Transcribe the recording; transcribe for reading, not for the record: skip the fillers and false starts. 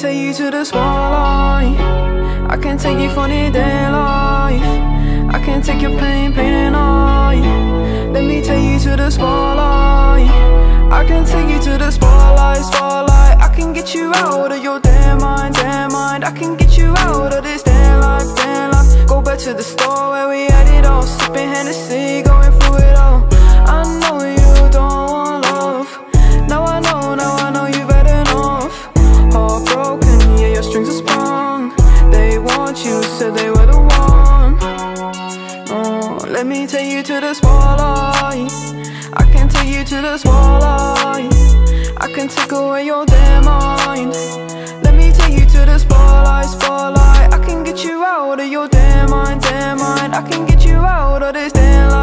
take you to the spotlight. I can take you funny day life. I can take your pain and I. Let me take you to the spotlight. I can take you to the spotlight, spotlight. I can get you out of your damn mind, damn mind. I can get you out of this damn life, damn life. Go back to the store where we had it all, sipping Hennessy, going through it all. I know you don't want love. Now I know you've had enough. Heartbroken, yeah, your strings are sprung. They want you, said they were the one. Oh, let me take you to the spotlight. I can take you to the spotlight. I can take away your damn mind. Let me take you to the spotlight, spotlight. I can get you out of your damn mind, damn mind. I can get you out of this damn life.